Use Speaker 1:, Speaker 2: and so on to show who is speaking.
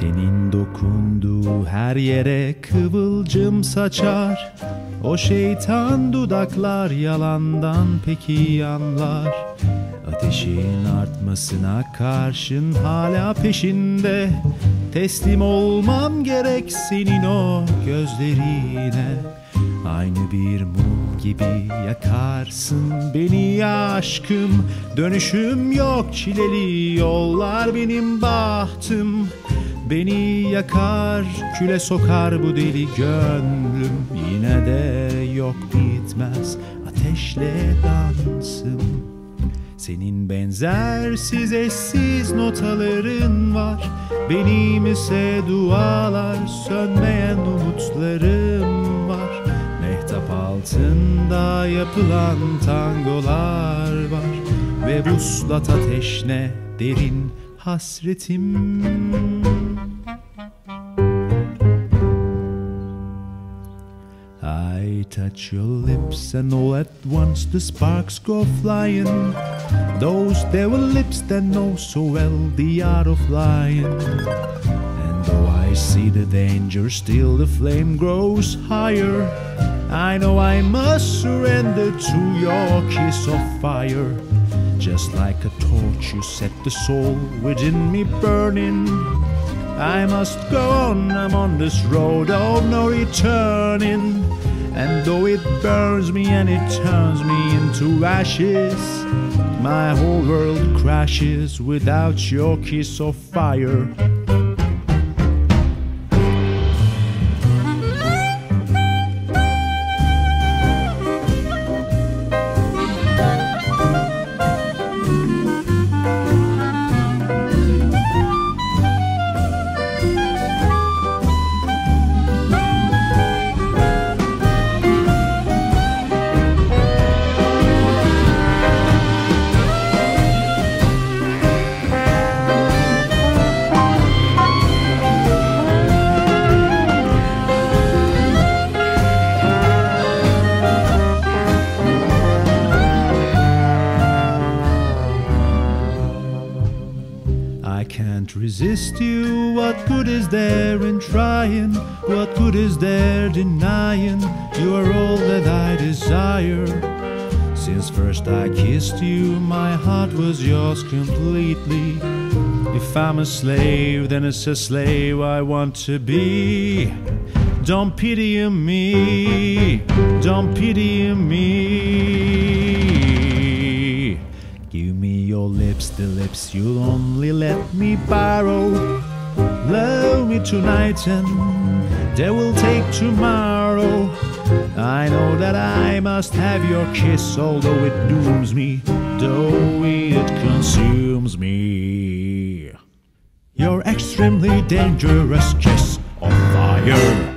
Speaker 1: Tenin dokunduğu her yere kıvılcım saçar. O şeytan dudaklar yalandan peki anlar. Ateşin artmasına karşın hala peşinde. Teslim olmam gerek senin o gözlerine. Aynı bir mum gibi yakarsın beni ya aşkım. Dönüşüm yok, çileli yollar benim bahtım. Beni yakar, küle sokar bu deli gönlüm. Yine de yok, bitmez ateşle dansım. Senin benzersiz eşsiz notaların var. Benim ise dualar, sönmeyen umutlarım var. Mehtap altında yapılan tangolar var. Ve vuslat ateşne derin hasretim. I touch your lips and all at once the sparks go flying. Those there were lips that know so well the art of lying. And though I see the danger, still the flame grows higher. I know I must surrender to your kiss of fire. Just like a torch you set the soul within me burning. I must go on, I'm on this road of no returning. And though it burns me and it turns me into ashes, my whole world crashes without your kiss of fire. I can't resist you, what good is there in trying? What good is there denying? You are all that I desire. Since first I kissed you, my heart was yours completely. If I'm a slave, then it's a slave I want to be. Don't pity me, don't pity me. Give me your lips, the lips you'll only let me borrow. Love me tonight and they will take tomorrow. I know that I must have your kiss, although it dooms me, though it consumes me. Your extremely dangerous kiss of fire.